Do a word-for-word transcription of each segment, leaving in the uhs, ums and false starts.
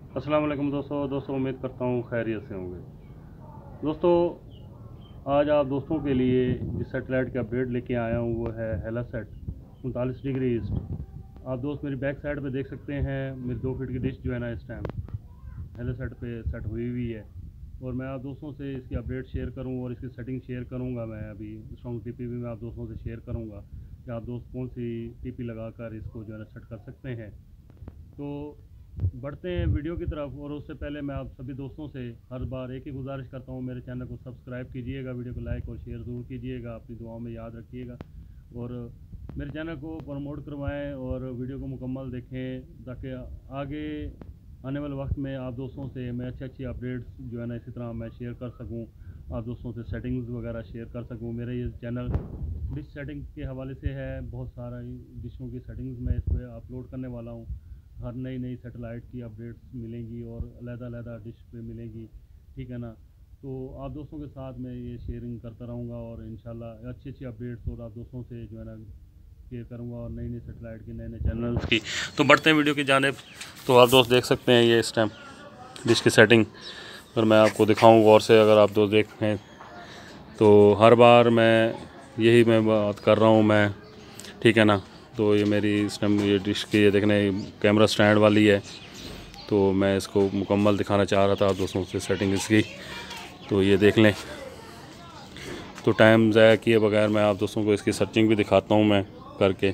अस्सलाम वालेकुम दोस्तों दोस्तों उम्मीद करता हूँ खैरियत से होंगे। दोस्तों आज आप दोस्तों के लिए जिस सेटेलाइट की अपडेट लेके आया हूँ वो है हेलासेट उनतालीस डिग्री ईस्ट। आप दोस्त मेरी बैक साइड पे देख सकते हैं, मेरी दो फीट की डिश जो है ना इस टाइम हेलासेट पे सेट हुई हुई है और मैं आप दोस्तों से इसकी अपडेट शेयर करूँ और इसकी सेटिंग शेयर करूँगा। मैं अभी स्ट्रॉन्ग टीपी भी मैं आप दोस्तों से शेयर करूँगा कि आप दोस्त कौन सी टीपी लगाकर इसको जो है ना सेट कर सकते हैं। तो बढ़ते हैं वीडियो की तरफ, और उससे पहले मैं आप सभी दोस्तों से हर बार एक ही गुजारिश करता हूँ, मेरे चैनल को सब्सक्राइब कीजिएगा, वीडियो को लाइक और शेयर ज़रूर कीजिएगा, अपनी दुआओं में याद रखिएगा और मेरे चैनल को प्रमोट करवाएं और वीडियो को मुकम्मल देखें ताकि आगे आने वाले वक्त में आप दोस्तों से मैं अच्छी अच्छी अपडेट्स जो है ना इसी तरह मैं शेयर कर सकूँ, आप दोस्तों से सेटिंग्स वगैरह शेयर कर सकूँ। मेरा ये चैनल डिश सेटिंग के हवाले से है, बहुत सारा डिशों की सेटिंग्स मैं इस पर अपलोड करने वाला हूँ। हर नई नई सेटेलाइट की अपडेट्स मिलेंगी और अलग-अलग डिश पे मिलेंगी, ठीक है ना। तो आप दोस्तों के साथ मैं ये शेयरिंग करता रहूँगा और इंशाल्लाह अच्छी अच्छी अपडेट्स और आप दोस्तों से जो है ना शेयर करूँगा और नई नई सेटेलाइट की नए नए चैनल्स की। तो बढ़ते हैं वीडियो की जानिब। तो आप दोस्त देख सकते हैं ये इस टाइम डिश की सेटिंग, अगर मैं आपको दिखाऊँ गौर से, अगर आप दोस्त देखें तो हर बार मैं यही मैं बात कर रहा हूँ मैं, ठीक है ना। तो ये मेरी इस टाइम ये डिश की ये देखने कैमरा स्टैंड वाली है, तो मैं इसको मुकम्मल दिखाना चाह रहा था आप दोस्तों से सेटिंग इसकी। तो ये देख लें, तो टाइम ज़ाया किए बगैर मैं आप दोस्तों को इसकी सर्चिंग भी दिखाता हूँ मैं करके।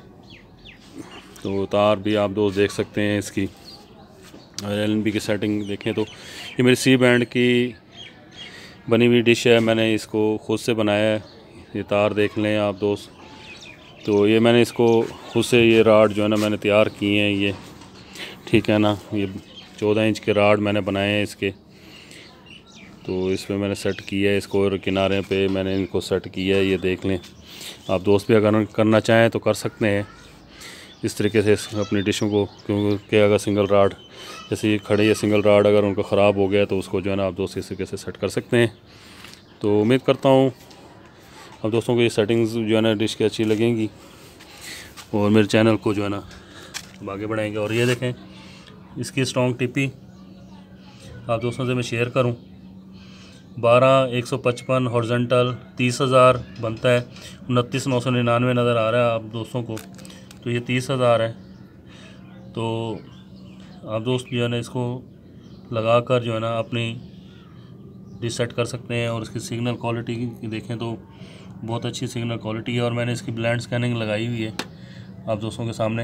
तो तार भी आप दोस्त देख सकते हैं इसकी, और एल एन बी की सेटिंग देखें तो ये मेरी सी बैंड की बनी हुई डिश है, मैंने इसको ख़ुद से बनाया है। ये तार देख लें आप दोस्त, तो ये मैंने इसको खुद से ये राड जो है ना मैंने तैयार किए हैं ये, ठीक है ना। ये चौदह इंच के राड मैंने बनाए हैं इसके, तो इसमें मैंने सेट किया है इसको और किनारे पे मैंने इनको सेट किया है। ये देख लें, आप दोस्त भी अगर करना चाहें तो कर सकते हैं इस तरीके से अपनी डिशों को, क्योंकि अगर सिंगल राड जैसे ये खड़े या सिंगल राड अगर उनका ख़राब हो गया तो उसको जो है ना आप दोस्त इस तरीके से सेट कर सकते हैं। तो उम्मीद करता हूँ अब दोस्तों को ये सेटिंग्स जो है ना डिश की अच्छी लगेंगी और मेरे चैनल को जो है ना आगे बढ़ाएंगे। और ये देखें इसकी स्ट्रॉन्ग टिपी आप दोस्तों से मैं शेयर करूं, बारह एक सौ पचपन हॉरिजॉन्टल तीस हज़ार बनता है, उनतीस नौ सौ निन्यानवे नज़र आ रहा है आप दोस्तों को, तो ये तीस हज़ार है। तो आप दोस्त जो है ना इसको लगा कर जो है ना अपनी डिश सेट कर सकते हैं। और इसकी सिग्नल क्वालिटी देखें तो बहुत अच्छी सिग्नल क्वालिटी है, और मैंने इसकी ब्लाइंड स्कैनिंग लगाई हुई है आप दोस्तों के सामने।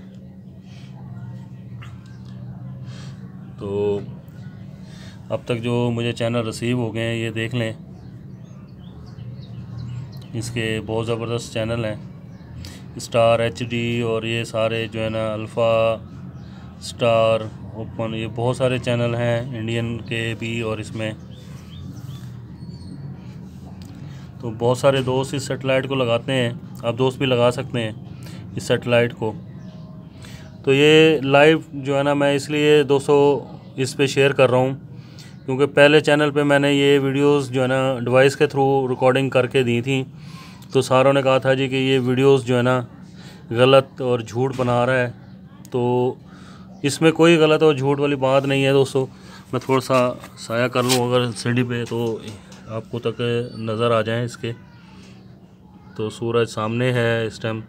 तो अब तक जो मुझे चैनल रिसीव हो गए हैं ये देख लें, इसके बहुत ज़बरदस्त चैनल हैं, स्टार एच डी और ये सारे जो है ना अल्फ़ा स्टार ओपन, ये बहुत सारे चैनल हैं इंडियन के भी। और इसमें तो बहुत सारे दोस्त इस सेटेलाइट को लगाते हैं, आप दोस्त भी लगा सकते हैं इस सेटेलाइट को। तो ये लाइव जो है ना मैं इसलिए दोस्तों इस पे शेयर कर रहा हूँ क्योंकि पहले चैनल पे मैंने ये वीडियोस जो है ना डिवाइस के थ्रू रिकॉर्डिंग करके दी थी, तो सारों ने कहा था जी कि ये वीडियोस जो है ना गलत और झूठ बना रहा है। तो इसमें कोई गलत और झूठ वाली बात नहीं है दोस्तों। मैं थोड़ा सा साया कर लूँ अगर सीढ़ी पे तो आपको तक नज़र आ जाए इसके। तो सूरज सामने है इस टाइम,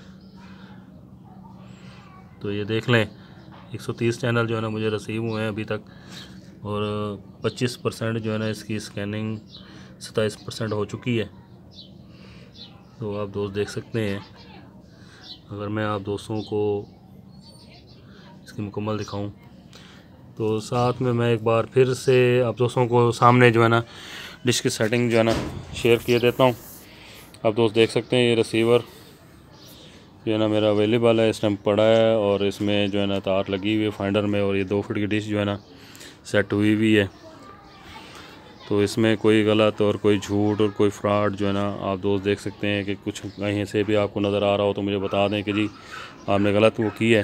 तो ये देख लें एक सौ तीस चैनल जो है ना मुझे रिसीव हुए हैं अभी तक, और पच्चीस परसेंट जो है ना इसकी स्कैनिंग सत्ताईस परसेंट हो चुकी है। तो आप दोस्त देख सकते हैं, अगर मैं आप दोस्तों को इसकी मुकम्मल दिखाऊं तो साथ में मैं एक बार फिर से आप दोस्तों को सामने जो है ना डिश की सेटिंग जो है ना शेयर किए देता हूं। आप दोस्त देख सकते हैं ये रिसीवर जो है ना मेरा अवेलेबल है, इस टाइम पड़ा है, और इसमें जो है ना तार लगी हुई है फाइंडर में, और ये दो फुट की डिश जो है ना सेट हुई हुई है। तो इसमें कोई गलत और कोई झूठ और कोई फ्रॉड जो है ना आप दोस्त देख सकते हैं कि कुछ कहीं से भी आपको नज़र आ रहा हो तो मुझे बता दें कि जी आपने गलत वो की है।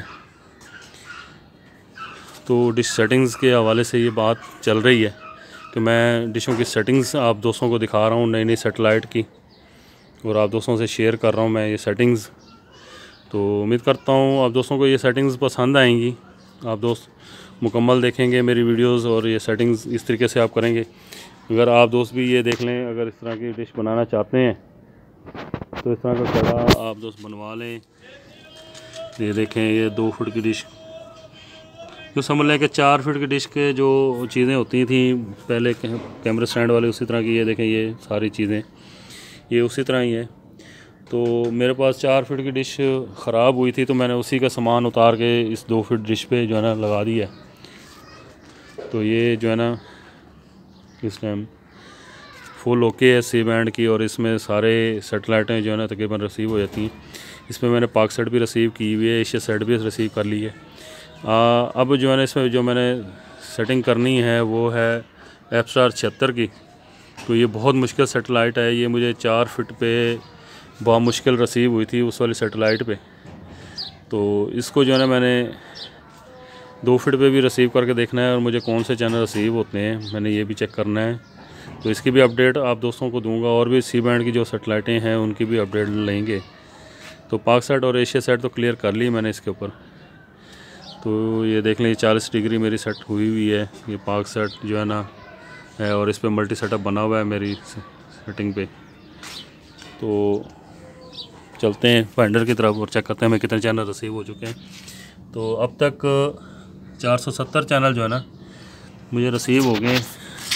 तो डिश सेटिंग्स के हवाले से ये बात चल रही है कि मैं डिशों की सेटिंग्स आप दोस्तों को दिखा रहा हूँ नई नई सेटेलाइट की, और आप दोस्तों से शेयर कर रहा हूँ मैं ये सेटिंग्स। तो उम्मीद करता हूँ आप दोस्तों को ये सेटिंग्स पसंद आएंगी आप दोस्त मुकम्मल देखेंगे मेरी वीडियोस और ये सेटिंग्स इस तरीके से आप करेंगे। अगर आप दोस्त भी ये देख लें, अगर इस तरह की डिश बनाना चाहते हैं तो इस तरह का कड़ा आप दोस्त बनवा लें। ये देखें, ये दो फुट की डिश, तो समझ लें कि चार फीट की डिश के जो चीज़ें होती थी पहले कैमरा स्टैंड वाले, उसी तरह की ये देखें, ये सारी चीज़ें ये उसी तरह ही है। तो मेरे पास चार फीट की डिश ख़राब हुई थी, तो मैंने उसी का सामान उतार के इस दो फीट डिश पे जो है ना लगा दिया। तो ये जो है ना इस टाइम फुल ओके है सी बैंड की, और इसमें सारे सेटेलाइटें जो है ना तकरीबन रिसीव हो जाती हैं। इसमें मैंने पाक सेट भी रिसीव की हुई है, एशिया सेट भी रिसीव कर ली है। आ, अब जो है ना इसमें जो मैंने सेटिंग करनी है वो है एफ स्टार छिहत्तर की। तो ये बहुत मुश्किल सेटेलाइट है, ये मुझे चार फिट पे बहुत मुश्किल रिसीव हुई थी उस वाली सेटेलाइट पे। तो इसको जो है ना मैंने दो फिट पे भी रिसीव करके देखना है, और मुझे कौन से चैनल रिसीव होते हैं मैंने ये भी चेक करना है। तो इसकी भी अपडेट आप दोस्तों को दूंगा, और भी सी बैंड की जो सेटेलाइटें हैं उनकी भी अपडेट लेंगे। तो पाक सेट और एशिया सेट तो क्लियर कर ली मैंने इसके ऊपर। तो ये देख लें, चालीस डिग्री मेरी सेट हुई हुई है, ये पाक सेट जो है ना है, और इस पर मल्टी सेटअप बना हुआ है मेरी सेटिंग पे। तो चलते हैं फाइंडर की तरफ और चेक करते हैं मैं कितने चैनल रिसीव हो चुके हैं। तो अब तक चार सौ सत्तर चैनल जो है ना मुझे रिसीव हो गए।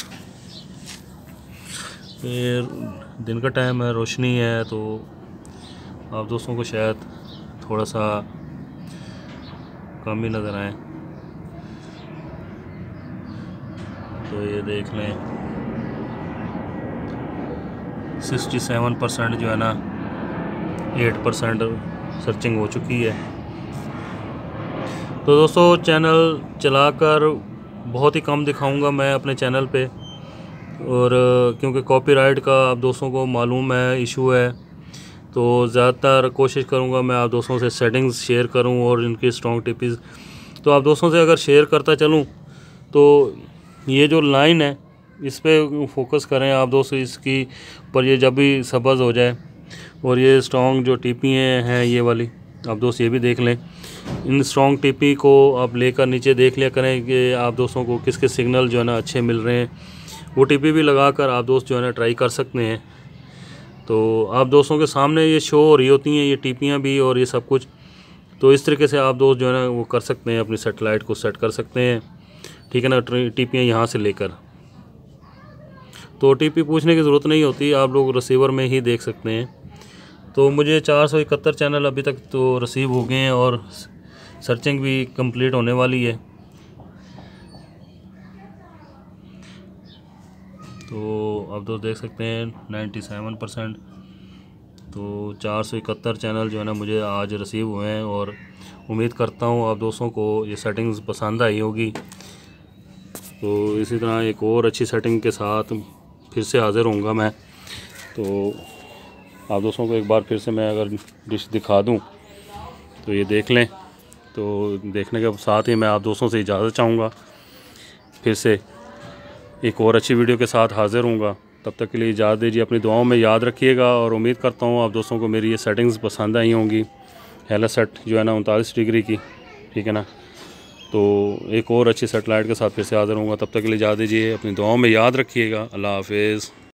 फिर दिन का टाइम है, रोशनी है, तो आप दोस्तों को शायद थोड़ा सा कम ही नज़र आए। तो ये देख लें, सड़सठ परसेंट जो है ना आठ परसेंट सर्चिंग हो चुकी है। तो दोस्तों चैनल चलाकर बहुत ही कम दिखाऊंगा मैं अपने चैनल पे, और क्योंकि कॉपीराइट का आप दोस्तों को मालूम है इशू है, तो ज़्यादातर कोशिश करूंगा मैं आप दोस्तों से सेटिंग्स शेयर करूं और इनकी स्ट्रॉन्ग टिप्स। तो आप दोस्तों से अगर शेयर करता चलूं तो ये जो लाइन है इस पे फोकस करें आप दोस्त, इसकी पर ये जब भी सब्ज़ हो जाए, और ये स्ट्रॉन्ग जो टीपी हैं ये वाली आप दोस्त ये भी देख लें। इन स्ट्रॉन्ग टीपी को आप लेकर नीचे देख लिया करें कि आप दोस्तों को किस किस सिग्नल जो है ना अच्छे मिल रहे हैं, वो टीपी भी लगा कर आप दोस्त जो है ना ट्राई कर सकते हैं। तो आप दोस्तों के सामने ये शो हो रही होती हैं ये टीपियाँ भी और ये सब कुछ। तो इस तरीके से आप दोस्त जो है ना वो कर सकते हैं, अपनी सेटेलाइट को सेट कर सकते हैं, ठीक है ना, टीपियाँ यहाँ से लेकर। तो टीपी पूछने की ज़रूरत नहीं होती, आप लोग रिसीवर में ही देख सकते हैं। तो मुझे चार सौ इकहत्तर चैनल अभी तक तो रिसीव हो गए हैं, और सर्चिंग भी कंप्लीट होने वाली है। तो आप दोस्त देख सकते हैं सत्तानवे परसेंट। तो चार सौ इकहत्तर चैनल जो है ना मुझे आज रिसीव हुए हैं, और उम्मीद करता हूँ आप दोस्तों को ये सेटिंग्स पसंद आई होगी। तो इसी तरह एक और अच्छी सेटिंग के साथ फिर से हाज़िर होऊंगा मैं। तो आप दोस्तों को एक बार फिर से मैं अगर डिश दिखा दूं तो ये देख लें। तो देखने के साथ ही मैं आप दोस्तों से इजाज़त चाहूँगा, फिर से एक और अच्छी वीडियो के साथ हाज़िर होऊंगा। तब तक के लिए इजाज़त दीजिए, अपनी दुआओं में याद रखिएगा, और उम्मीद करता हूँ आप दोस्तों को मेरी ये सेटिंग्स पसंद आई होंगी। हेलासेट जो है ना उनतालीस डिग्री की, ठीक है ना। तो एक और अच्छी सेटेलाइट के साथ फिर से हाज़िर होऊंगा, तब तक के लिए इजाज़त दीजिए, अपनी दुआओं में याद रखिएगा। अल्लाह हाफ़िज़।